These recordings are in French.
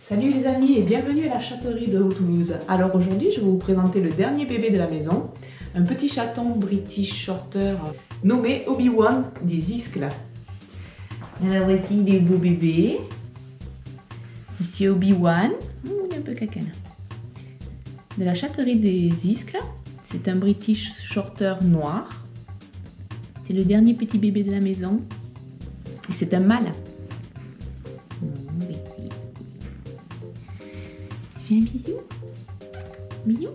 Salut les amis et bienvenue à la chatterie de Haute-Toulouse. Alors aujourd'hui je vais vous présenter le dernier bébé de la maison, un petit chaton British Shorter nommé Obi-Wan des Iscles. Alors voici des beaux bébés. Monsieur Obi-Wan, il est un peu caca là. De la chatterie des Iscles, c'est un British Shorter noir. C'est le dernier petit bébé de la maison et c'est un mâle. Fais un bisou. Bisou.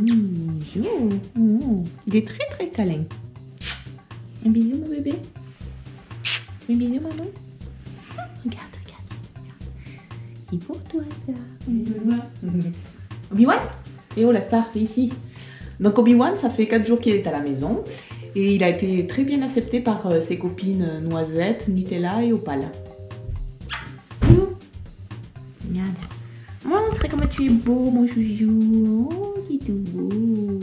Bisou. Il est très très câlin. Un bisou mon bébé. Un bisou maman. Regarde, regarde. C'est pour toi ça. Obi-Wan. Et oh la star, c'est ici. Donc Obi-Wan, ça fait 4 jours qu'il est à la maison. Et il a été très bien accepté par ses copines Noisette, Nutella et Opale. Regarde. Montre comment tu es beau, mon chouchou. Oh, c'est tout beau.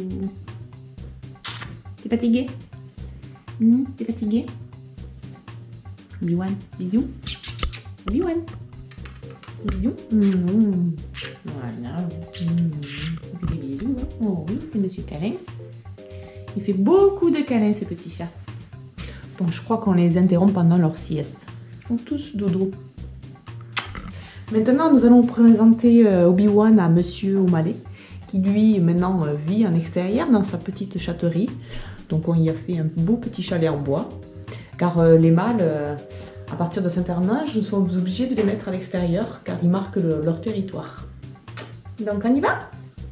T'es fatigué? T'es fatigué? Obi-Wan, bisous. Obi-Wan. Bisous. Voilà. Il fait des bisous. Hein. Oh oui, c'est monsieur câlin. Il fait beaucoup de câlins, ces petits chats. Bon, je crois qu'on les interrompt pendant leur sieste. Ils font tous dodo. Maintenant, nous allons présenter Obi-Wan à Monsieur O'Malley, qui lui, maintenant, vit en extérieur dans sa petite chatterie. Donc, on y a fait un beau petit chalet en bois, car les mâles, à partir de certain âge, nous sommes obligés de les mettre à l'extérieur, car ils marquent leur territoire. Donc, on y va ?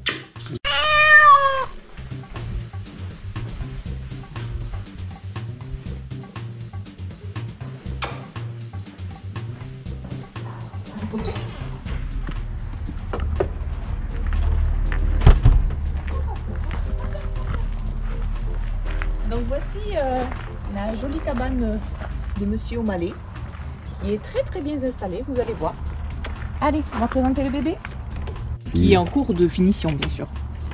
Donc voici la jolie cabane de Monsieur O'Malley, qui est très très bien installée, vous allez voir. Allez, on va présenter le bébé, qui est en cours de finition bien sûr.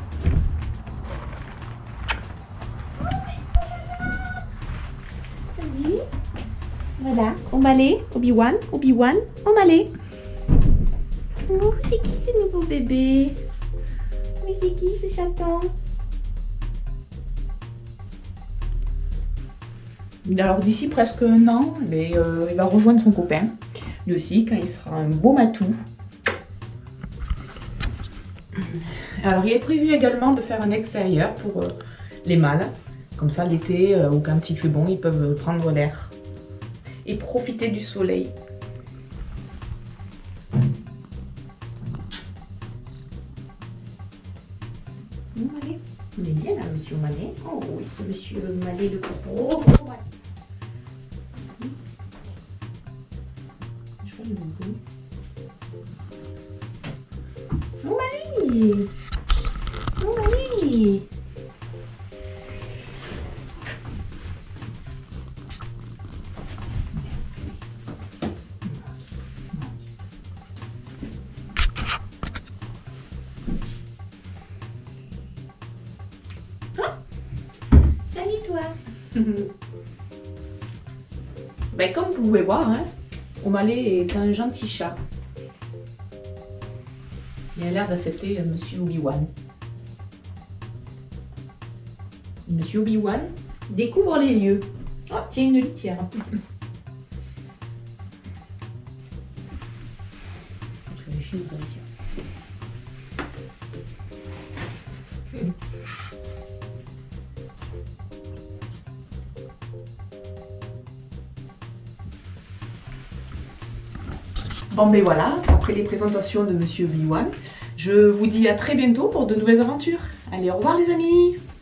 Salut. Voilà, O'Malley, Obi-Wan, Obi-Wan, O'Malley. Oh, c'est qui ce nouveau bébé? Mais c'est qui ce chaton? Alors d'ici presque un an, il va rejoindre son copain, lui aussi, quand il sera un beau matou. Alors il est prévu également de faire un extérieur pour les mâles, comme ça l'été ou quand il fait bon, ils peuvent prendre l'air et profiter du soleil. O'Malley, il est bien là, Monsieur O'Malley. Oh oui, c'est Monsieur O'Malley le gros O'Malley. O'Malley! O'Malley! Salut toi! Ben, comme vous pouvez voir, hein, O'Malley est un gentil chat. Il a l'air d'accepter Monsieur Obi-Wan. Monsieur Obi-Wan découvre les lieux. Oh, tiens, une litière. Bon ben voilà, après les présentations de Monsieur Obi-Wan, je vous dis à très bientôt pour de nouvelles aventures. Allez, au revoir les amis!